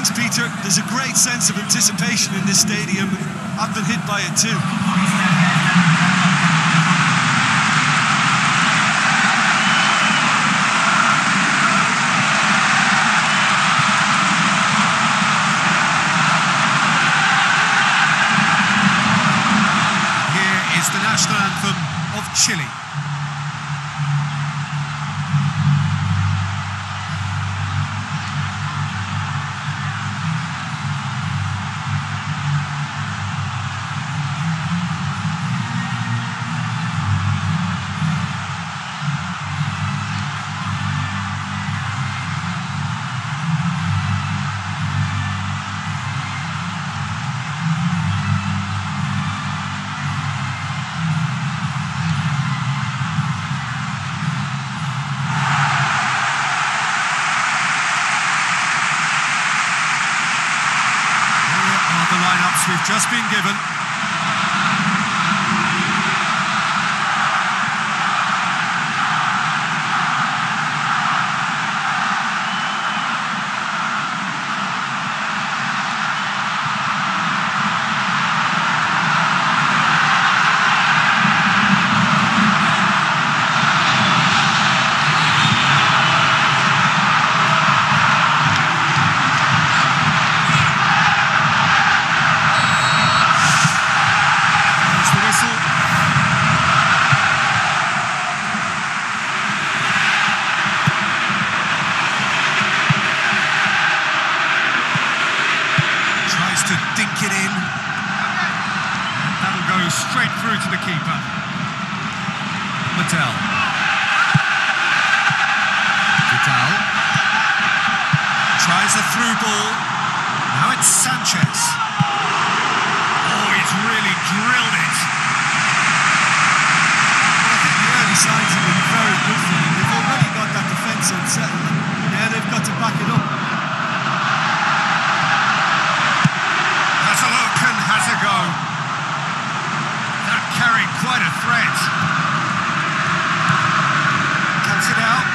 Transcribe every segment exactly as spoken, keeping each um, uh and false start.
Thanks, Peter. There's a great sense of anticipation in this stadium. I've been hit by it too. Here is the national anthem of Chile. We've just been given. To dink it in. And that'll go straight through to the keeper. Mattel. Vidal. Tries a through ball. Now it's Sanchez. Oh, he's really drilled it. Well, I think the early signs have been very good for them. They've already got that defence unsettled. Now they've got to back it up. Has a go. That carried quite a threat. Cuts it out.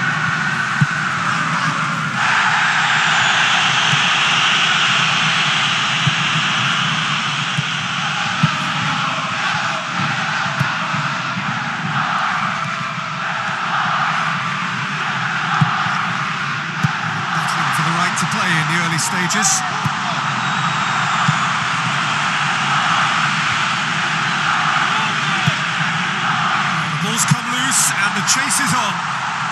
Battling for the right to play in the early stages. Come loose and the chase is on.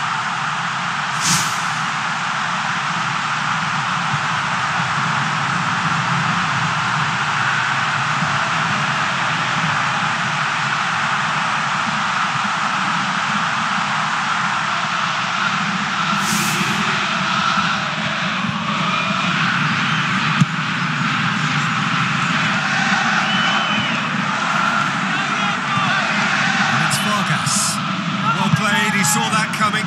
He saw that coming.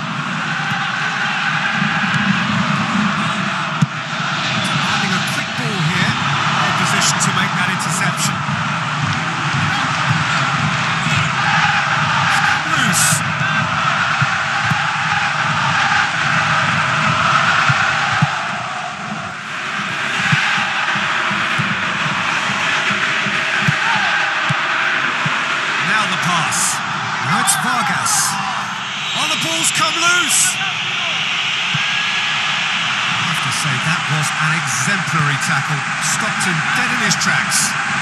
Having a quick ball here, well positioned to make that interception. Loose. Now the pass. Now it's Vargas. Oh, the ball's come loose! I have to say, that was an exemplary tackle. Stopped him dead in his tracks.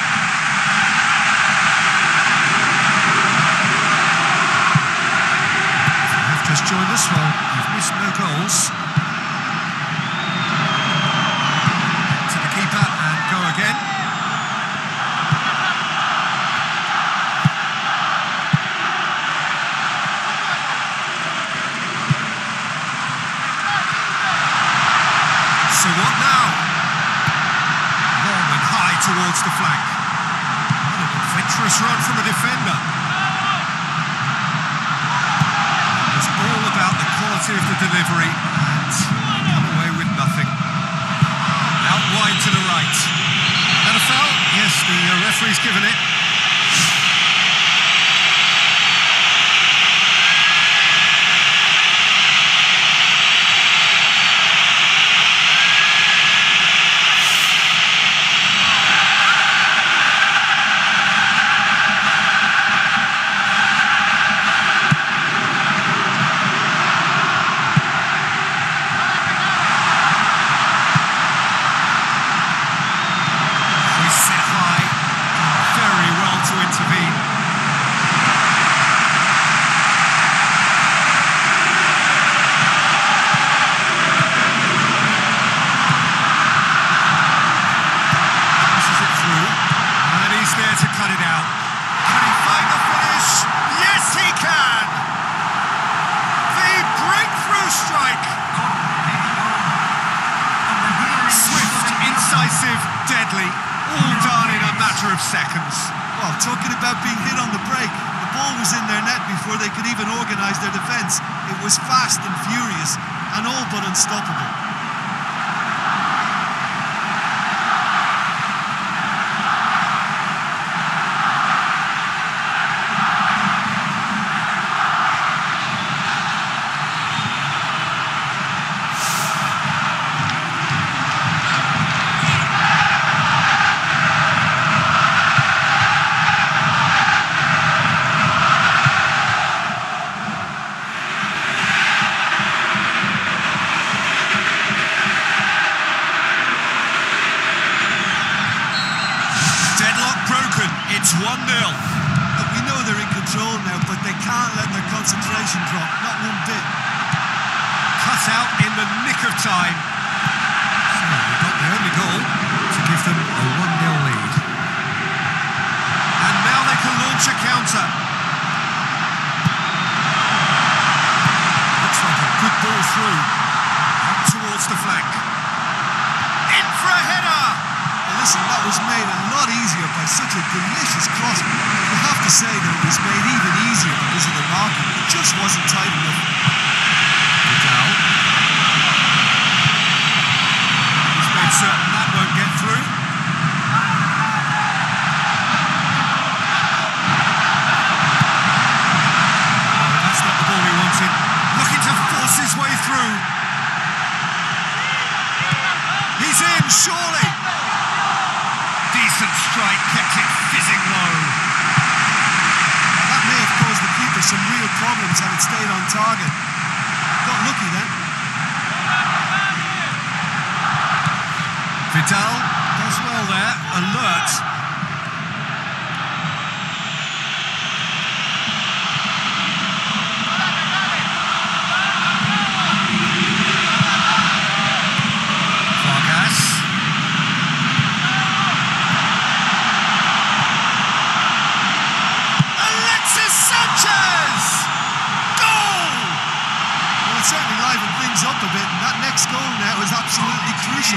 If you have just joined us, well, you've missed no goals. To the keeper and go again. So what now? Long and high towards the flank. What an adventurous run from a defender. It's all about the quality of the delivery and come away with nothing. Out wide to the right. Is that a foul? Yes, the uh, referee's given it. seconds. Well, talking about being hit on the break, the ball was in their net before they could even organise their defence. It was fast and furious and all but unstoppable. It's one nil. We know they're in control now, but they can't let their concentration drop, not one bit. Cut out in the nick of time. So they got the only goal to give them a one nil lead. And now they can launch a counter. Looks like a good ball through. Out towards the flank. In for a header! Listen, that was made a lot easier by such a delicious cross. You have to say that it was made even easier because of the marking. It just wasn't tight enough. Vidal. He's made certain that won't get through. Oh, that's not the ball he wanted. Looking to force his way through. He's in, surely. Decent strike, kept it fizzing low. That may have caused the keeper some real problems had it stayed on target. Got lucky then. Vidal does well there, alert. Up a bit, and that next goal now is absolutely crucial.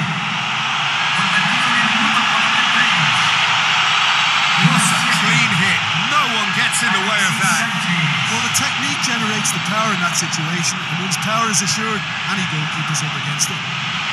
What a clean hit. No one gets in the way of that. Well, the technique generates the power in that situation, and once power is assured, any goalkeeper's up against it.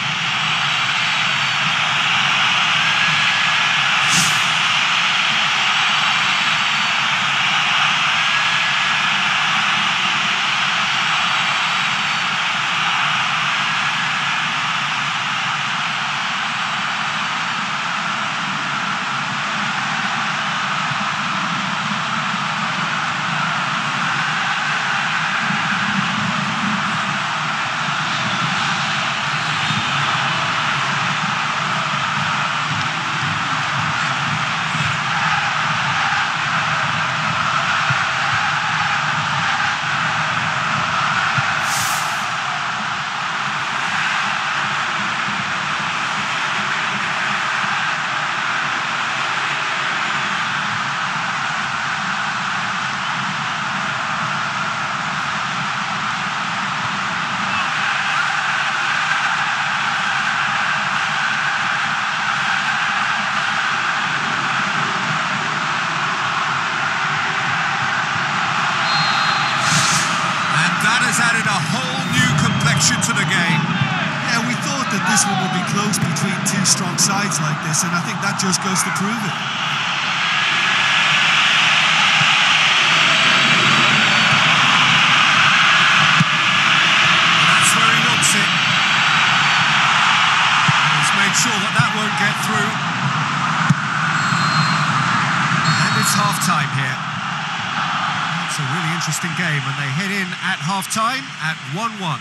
Added a whole new complexion to the game. Yeah, we thought that this one would be close between two strong sides like this, and I think that just goes to prove it. And that's where he wants it. He's made sure that that won't get through. And it's half-time here. It's a really interesting game, and they head in at half-time at one one.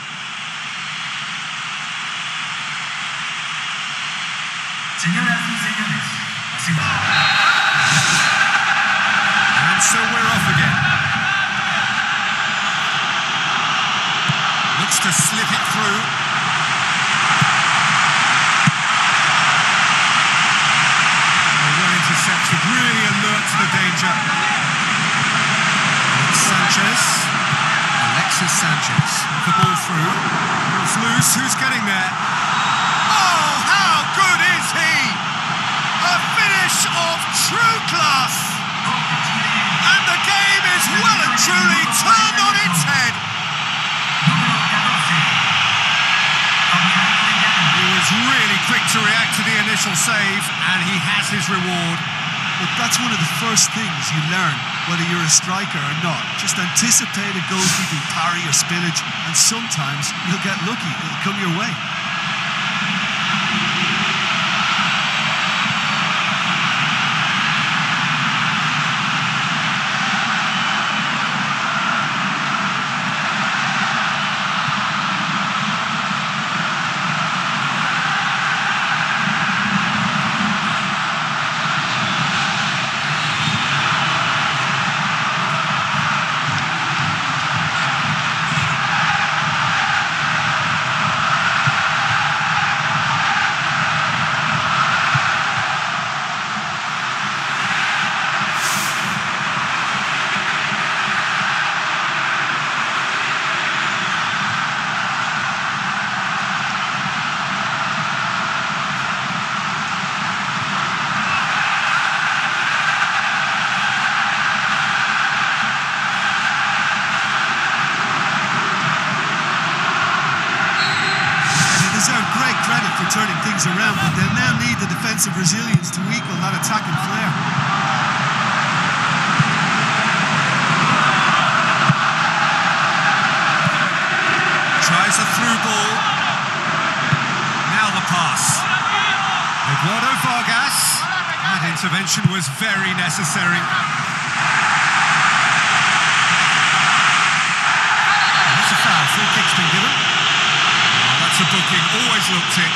And so we're off again. Looks to slip it through. Oh, well intercepted, really alert to the danger. Sanchez, Alexis Sanchez, with the ball through, ball's loose, who's getting there? Oh, how good is he? A finish of truly turned on its head. He was really quick to react to the initial save, and he has his reward. But that's one of the first things you learn, whether you're a striker or not. Just anticipate a goalkeeping parry or spillage, and sometimes you'll get lucky. It'll come your way. Credit for turning things around, but they'll now need the defensive resilience to equal that attacking flair. Tries a through ball. Now the pass. Eduardo Vargas. That intervention was very necessary. That's a foul. Free kick's been given. That's a booking, always looked it.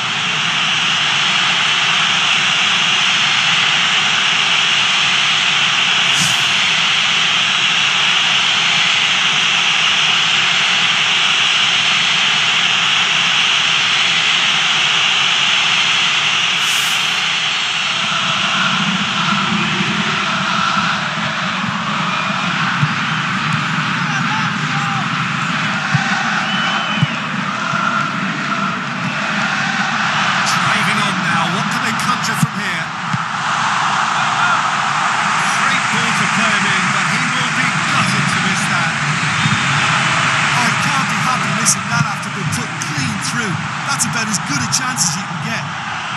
That's about as good a chance as you can get.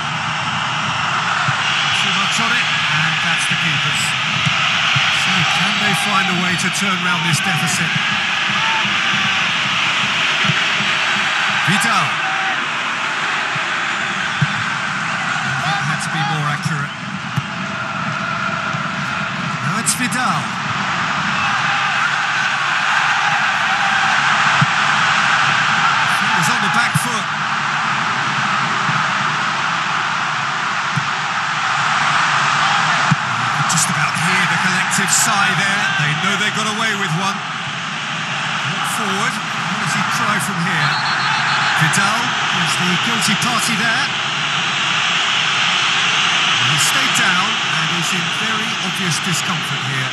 Shivach on it, and that's the keepers. So can they find a way to turn around this deficit? Vidal. That had to be more accurate. Now it's Vidal. Fingers on the back foot. Sigh there, they know they got away with one. Look forward, what does he try from here? Vidal is the guilty party there. He stayed down and is in very obvious discomfort here.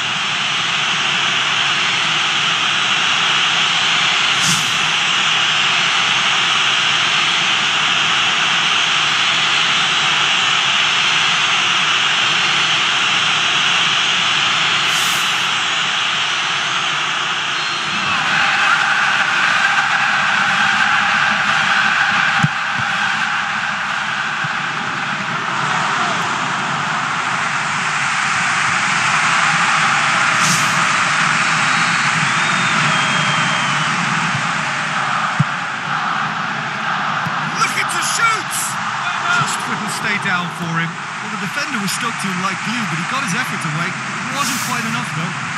Stay down for him. Well, the defender was stuck to him like glue, but he got his effort away. It wasn't quite enough, though.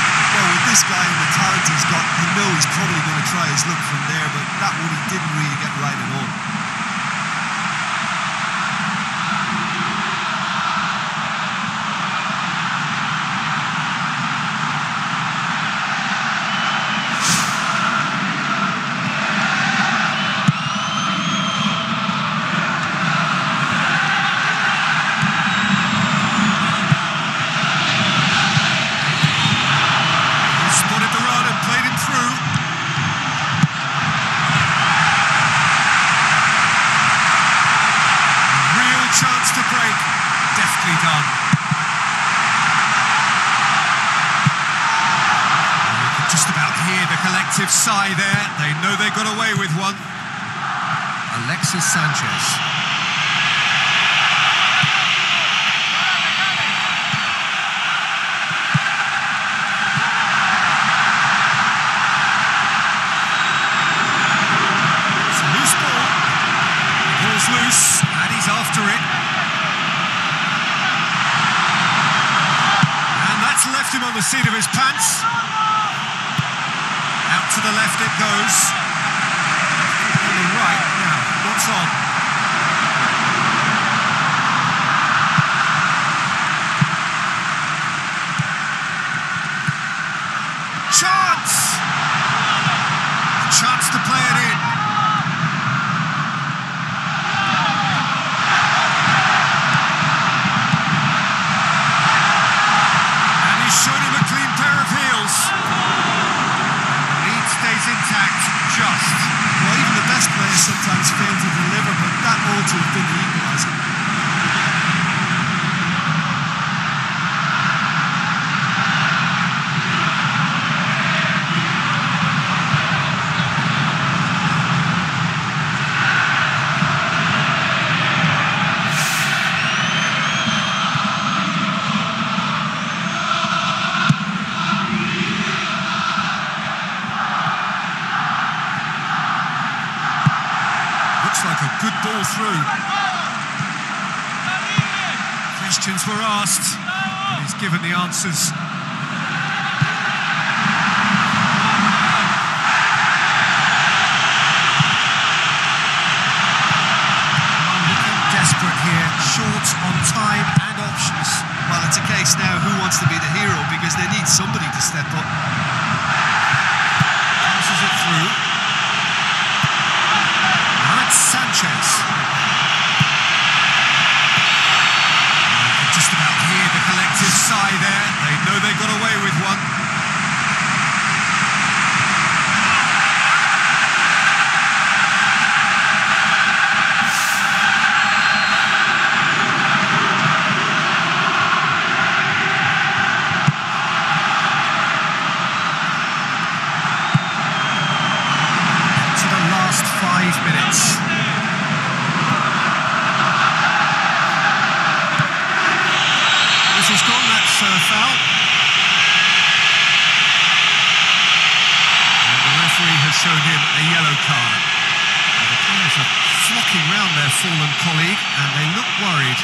This guy and the talent he's got, you know he's probably going to try his luck from there, but that one he didn't really get nicely done. You can just about hear the collective sigh there. They know they got away with one. Alexis Sanchez. Loose, and he's after it. And that's left him on the seat of his pants. Out to the left it goes. On the right, now, what's on? Chance! Chance to play it in. Intact, just. Well, even the best players sometimes fail to deliver, but that ought to have been the equaliser. Like a good ball through. Questions were asked, and he's given the answers. Looking desperate here, short on time and options. Well, it's a case now who wants to be the hero, because they need somebody to step up. Passes it through. Sanchez. You can just about hear the collective sigh there. They know they got away with one. To the last five minutes. He's gone, that's a foul. And the referee has shown him a yellow card. And the players are flocking round their fallen colleague, and they look worried.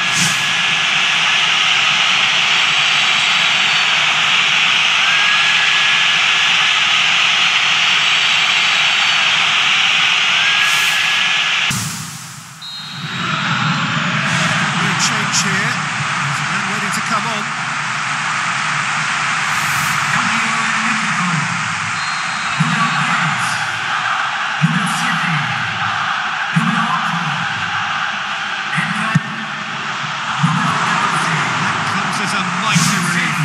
Real change here. Ready to come on. That comes as a mighty relief.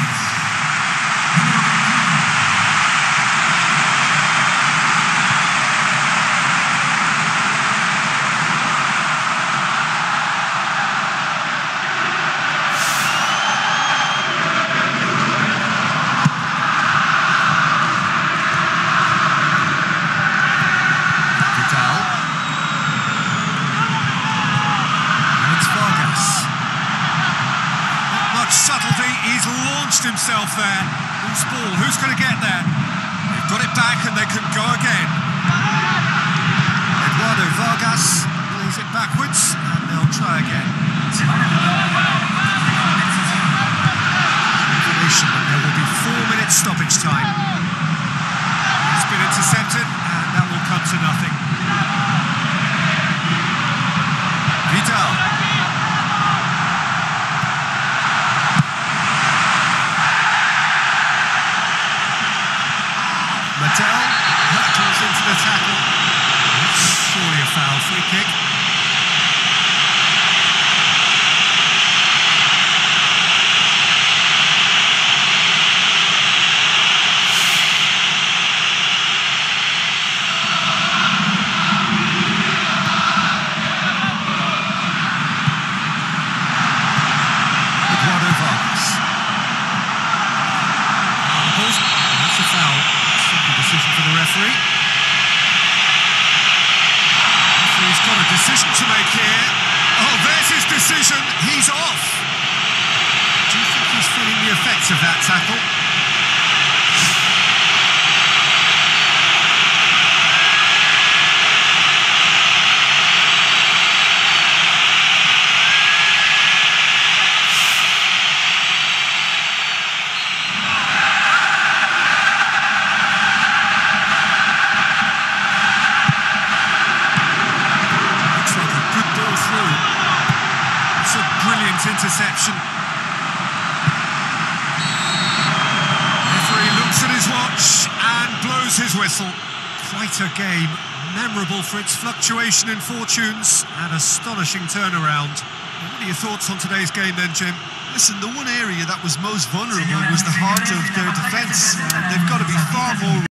Subtlety, he's launched himself there. Loose ball, who's going to get there? They've got it back and they can go again. Eduardo Vargas lays it backwards and they'll try again. Information that there will be four minutes stoppage time. It's been intercepted and that will come to nothing. Vidal. Mattel rattles into the tackle. That's surely a foul, free kick. referee. Referee's got a decision to make here. Oh, there's his decision. He's off. Do you think he's feeling the effects of that tackle? Interception. Referee looks at his watch and blows his whistle. Quite a game, memorable for its fluctuation in fortunes and astonishing turnaround. What are your thoughts on today's game then, Jim? Listen, the one area that was most vulnerable was the heart of their defence. Uh, they've got to be far more